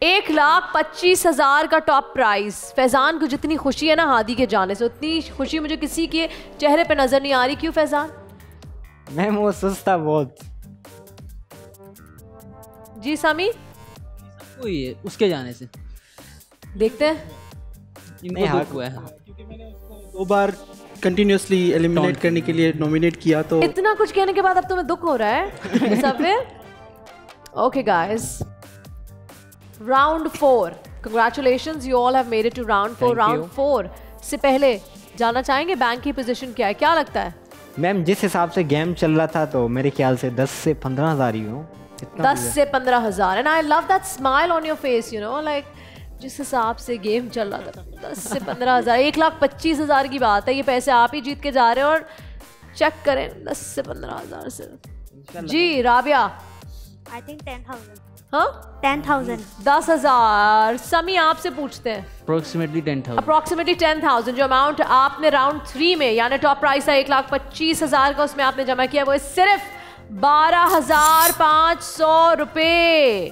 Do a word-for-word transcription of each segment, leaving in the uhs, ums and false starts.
एक लाख पच्चीस हजार का टॉप प्राइज। फैजान को जितनी खुशी है ना हादी के जाने से, उतनी खुशी मुझे किसी के चेहरे पे नजर नहीं आ रही। क्यों फैजान? मैम वो सुस्ता बहुत। जी सामी? वही है उसके जाने से। देखते हैं। नहीं हाक हुआ है क्योंकि मैंने उसको दो बार कंटिन्यूअसली एलिमिनेट करने के लिए नॉमिनेट किया, तो इतना कुछ कहने के बाद अब तुम्हें दुख हो रहा है Musawwir? Okay guys, round four. Congratulations, you all have made it to round four. Round four से पहले जानना चाहेंगे बैंक की पोजीशन क्या है, क्या लगता है? मैम जिस हिसाब से गेम चल रहा था तो मेरे ख्याल से दस से पंद्रह हजार ही हो। दस से पंद्रह हजार। And I love that smile on your face, you know, like जिस हिसाब से गेम चल रहा था दस से पंद्रह हजार, एक लाख पच्चीस हजार की बात है। ये पैसे आप ही जीत के जा रहे हो और चेक करें दस से पंद्रह हजार से। जी Rabia? I think ten thousand. हाँ टेन थाउजेंड। दस हजार। समी आपसे पूछते हैं। Approximately ten thousand. Approximately ten thousand. जो अमाउंट आपने राउंड थ्री में यानी टॉप प्राइस है एक लाख पच्चीस हजार का, उसमें आपने जमा किया वो है सिर्फ बारह हजार पाँच सौ रुपए।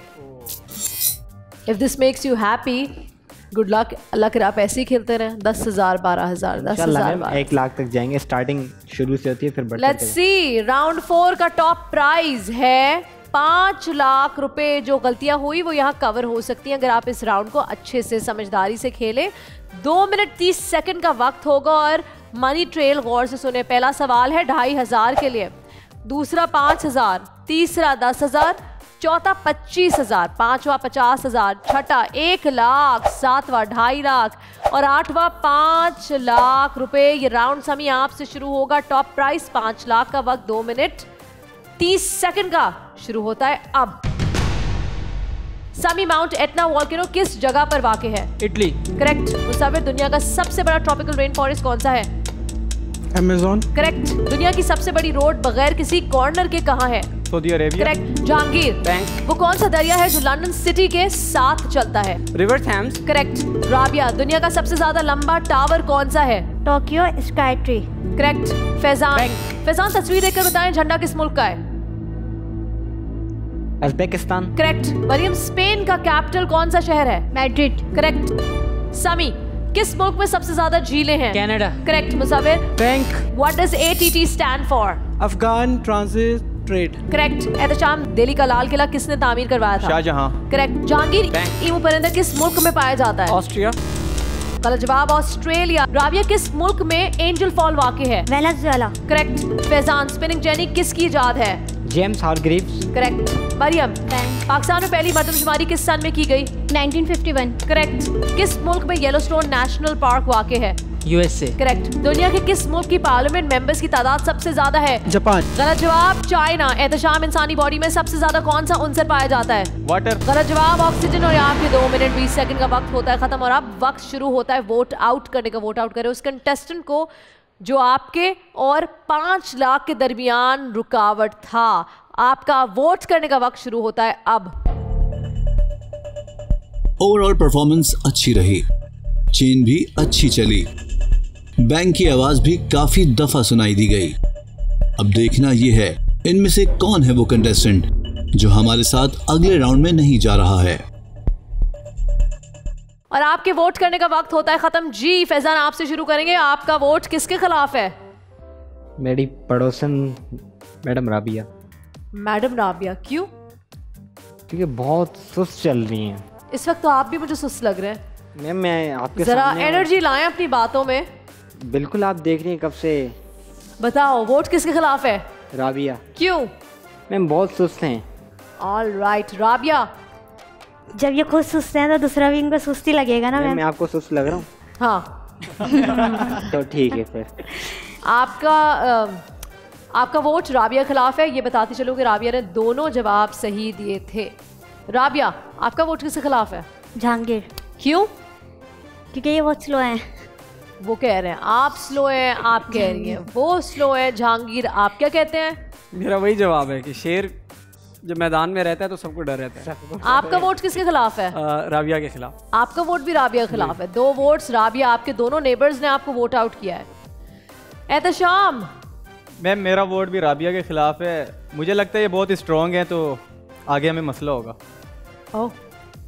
If this makes you happy, good luck. Allah करे आप ऐसे ही खेलते रहे। दस हजार बारह हजार दस हजार एक लाख तक जाएंगे। स्टार्टिंग शुरू से होती है फिर बढ़ते। लेट्स सी, राउंड फोर का टॉप प्राइज है पाँच लाख रुपए। जो गलतियां हुई वो यहाँ कवर हो सकती हैं अगर आप इस राउंड को अच्छे से समझदारी से खेलें। दो मिनट तीस सेकंड का वक्त होगा और मनी ट्रेल गौर से सुने। पहला सवाल है ढाई हजार के लिए, दूसरा पाँच हजार, तीसरा दस हजार, चौथा पच्चीस हजार, पांचवा पचास हजार, छठा एक लाख, सातवां ढाई लाख और आठवां पाँच लाख रुपए। ये राउंड समी आपसे शुरू होगा। टॉप प्राइस पाँच लाख का वक्त दो मिनट तीस सेकंड का शुरू होता है अब। समी, माउंट एटना वॉल्केनो किस जगह पर वाक़ है? इटली। करेक्ट। मुसाफिर, दुनिया का सबसे बड़ा ट्रॉपिकल रेन फॉरेस्ट कौन सा है? अमेज़न। करेक्ट। दुनिया की सबसे बड़ी रोड बगैर किसी कॉर्नर के कहाँ है? Saudi Arabia. Correct. Jahangir, bank. वो कौन सा दरिया है जो लंदन सिटी के साथ चलता है? रिवर थैम्स। करेक्ट। राबिया, दुनिया का सबसे ज्यादा लंबा टावर कौन सा है? Tokyo Sky Tree. Correct. Faizan, Faizan तस्वीर देखकर बताएं झंडा किस मुल्क का है? उज़्बेकिस्तान। करेक्ट। मरियम, स्पेन का कैपिटल कौन सा शहर है? मैड्रिड। करेक्ट। समी, किस मुल्क में सबसे ज्यादा झीलें हैं? Canada. Correct. Musafir, bank. What does A T T stand for? Afghan transit trade. Correct. Ehtesham, Delhi का लाल किला किसने तामीर करवाया था? शाहजहां। करेक्ट। जहांगीर, ईमू परिंदा किस मुल्क में पाया जाता है? ऑस्ट्रिया। गलत जवाब, ऑस्ट्रेलिया। राबिया, किस मुल्क में एंजल फॉल वाक़ है? Venezuela. Correct. Faizan, spinning jenny किसकी इजाद है? James Hargreaves. Correct. Mariam, Pakistan में पहली मरदमशुमारी किस सन में की गई? Nineteen fifty one. करेक्ट। किस मुल्क में येलोस्टोन नेशनल पार्क वाक़ है? यूएसए। करेक्ट। दुनिया के किस मुल्क की पार्लियामेंट मेंबर्स की तादाद सबसे ज्यादा है? जापान। गलत जवाब, चाइना। एहतशाम, इंसानी बॉडी में सबसे ज्यादा कौन सा उनसर पाया जाता है? वाटर। गलत जवाब, ऑक्सीजन। और आपके दो मिनट बीस सेकंड का वक्त होता है खत्म और अब वक्त शुरू होता है वोट आउट करने का। वोट आउट करें उस कंटेस्टेंट को जो आपके और पांच लाख के दरमियान रुकावट था। आपका वोट करने का वक्त शुरू होता है अब। ओवरऑल परफॉर्मेंस अच्छी रही, चेन भी अच्छी चली, बैंक की आवाज भी काफी दफा सुनाई दी गई। अब देखना यह है इनमें से कौन है वो कंटेस्टेंट जो हमारे साथ अगले राउंड में नहीं जा रहा है। और आपके वोट करने का वक्त होता है खत्म। जी फैजान, आपसे शुरू करेंगे। आपका वोट किसके खिलाफ है? मेरी पड़ोसन मैडम राबिया। मैडम राबिया, क्यों? क्योंकि बहुत सुस्त चल रही हैं इस वक्त। तो आप भी मुझे सुस्त लग रहे हैं। मैम मैं आपके जरा सामने एनर्जी लाएं अपनी बातों में। बिल्कुल, आप देख रही हैं कब से। बताओ, वोट किसके खिलाफ है? राबिया। क्यों? मैम बहुत सुस्त हैं। All right. राबिया, जब ये खुद सुस्त हैं तो दूसरा भी इनको सुस्ती लगेगा ना। मैम मैम मैं आपको सुस्त लग रहा हूँ? हाँ। तो ठीक है फिर। आपका आ, आपका वोट राबिया खिलाफ है। ये बताती चलो कि राबिया ने दोनों जवाब सही दिए थे। राबिया, आपका वोट किसके खिलाफ है? जहांगीर। क्यों? क्योंकि ये बहुत स्लो हैं। वो कह रहे हैं आप स्लो हैं, आप कह रही हैं वो स्लो है। जहांगीर, आप क्या कहते हैं? मेरा वही जवाब है कि शेर जब मैदान में रहता है तो सबको डर रहता है। आपका वोट किसके खिलाफ है? आ, राबिया के खिलाफ। आपका वोट भी राबिया के खिलाफ है। दो वोट्स राबिया। आपके दोनों नेबर्स ने आपको वोट आउट किया है। एहतशाम, मैम मेरा वोट भी राबिया के खिलाफ है। मुझे लगता है ये बहुत स्ट्रॉन्ग है तो आगे हमें मसला होगा। ओह,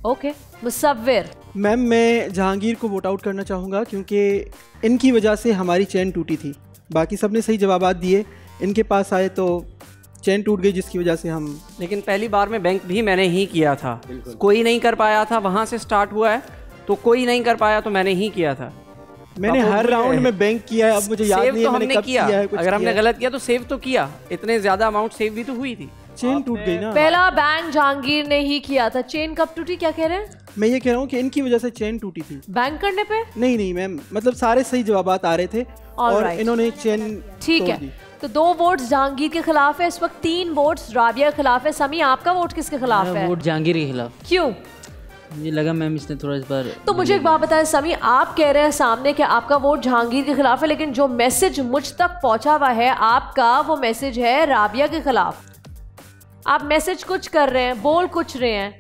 ओके मुसव्विर। मैम मैं जहांगीर को वोट आउट करना चाहूँगा क्योंकि इनकी वजह से हमारी चेन टूटी थी। बाकी सब ने सही जवाब दिए, इनके पास आए तो चेन टूट गई जिसकी वजह से हम। लेकिन पहली बार में बैंक भी मैंने ही किया था, कोई नहीं कर पाया था, वहाँ से स्टार्ट हुआ है तो कोई नहीं कर पाया तो मैंने ही किया था। मैंने हर राउंड में बैंक किया है, अब मुझे याद नहीं है तो मैंने हमने कब किया, किया है, कुछ अगर हमने किया। गलत किया तो सेव तो किया, इतने ज्यादा अमाउंट सेव भी तो हुई थी। चेन टूट गई ना। पहला बैंक जहांगीर ने ही किया था। चेन कब टूटी क्या कह रहे हैं? मैं ये कह रहा हूँ कि इनकी वजह से चेन टूटी थी। बैंक करने पे? नहीं नहीं मैम, मतलब सारे सही जवाबात आ रहे थे और right. इन्होंने चेन ठीक है, तो दो वोट्स जहांगीर के खिलाफ है इस वक्त, तीन वोट्स राबिया के खिलाफ है। समी आपका वोट किसके खिलाफ मेरा है? वोट जहांगीर के खिलाफ। क्यों? मुझे लगा मैम इसने थोड़ा इस बार। तो मुझे एक बात बताएं समी, आप कह रहे हैं सामने कि आपका वोट जहांगीर के खिलाफ है, लेकिन जो मैसेज मुझ तक पहुंचा हुआ है आपका, वो मैसेज है राबिया के खिलाफ। आप मैसेज कुछ कर रहे हैं, बोल कुछ रहे हैं,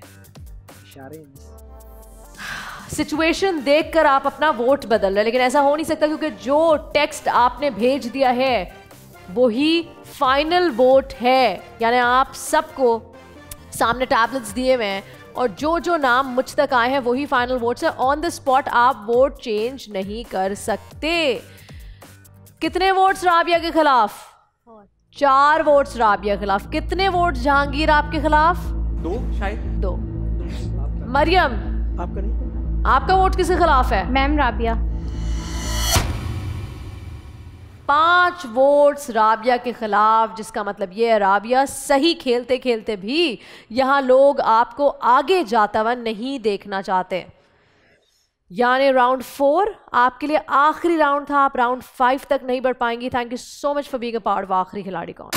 सिचुएशन देखकर आप अपना वोट बदल रहे हैं, लेकिन ऐसा हो नहीं सकता क्योंकि जो टेक्स्ट आपने भेज दिया है वही फाइनल वोट है। यानी आप सबको सामने टैबलेट्स दिए हुए हैं और जो जो नाम मुझ तक आए हैं वही फाइनल वोट्स है। ऑन द स्पॉट आप वोट चेंज नहीं कर सकते। कितने वोट्स राबिया के खिलाफ? चार वोट्स राबिया के खिलाफ। कितने वोट्स जहांगीर आपके खिलाफ? दो शायद। दो। मरियम आपका नहीं, आपका वोट किसके खिलाफ है? मैम राबिया। पांच वोट्स राबिया के खिलाफ, जिसका मतलब ये है राबिया सही खेलते खेलते भी यहां लोग आपको आगे जाता हुआ नहीं देखना चाहते। यानी राउंड फोर आपके लिए आखिरी राउंड था, आप राउंड फाइव तक नहीं बढ़ पाएंगी। Thank you so much for being a part of आखिरी खिलाड़ी कौन।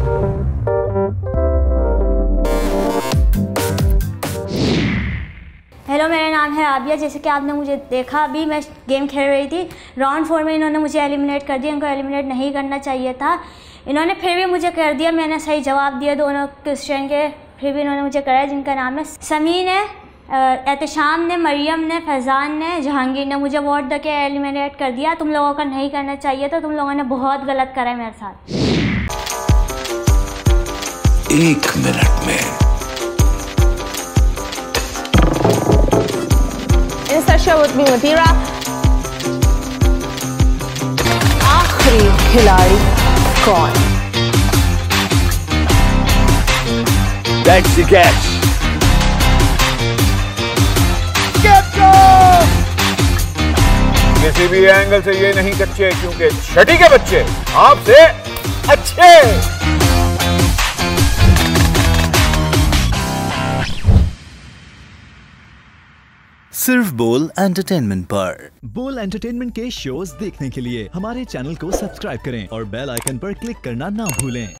हेलो, मेरा नाम है राबिया। जैसे कि आपने मुझे देखा, अभी मैं गेम खेल रही थी, राउंड फोर में इन्होंने मुझे एलिमिनेट कर दिया। इनको एलिमिनेट नहीं करना चाहिए था, इन्होंने फिर भी मुझे कर दिया। मैंने सही जवाब दिया दोनों क्वेश्चन के, फिर भी इन्होंने मुझे कराया। जिनका नाम है समी ने, एहतशाम ने, मरियम ने, फैज़ान ने, जहांगीर ने मुझे वोट दे के एलिमिनेट कर दिया। तुम लोगों का नहीं करना चाहिए था, तुम लोगों ने बहुत गलत करा है मेरे साथ। एक मिनट में आखिरी खिलाड़ी कौन? That's the catch. किसी भी एंगल से ये नहीं कच्चे, क्योंकि छठी के बच्चे आपसे अच्छे। सिर्फ बोल एंटरटेनमेंट पर। बोल एंटरटेनमेंट के शोज देखने के लिए हमारे चैनल को सब्सक्राइब करें और बेल आइकन पर क्लिक करना ना भूलें।